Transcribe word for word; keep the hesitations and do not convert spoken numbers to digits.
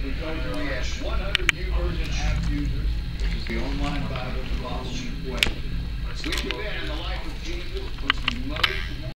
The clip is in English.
We told you we had one hundred new version app users, which is the online Bible for following way. Which within in the life of Jesus was the most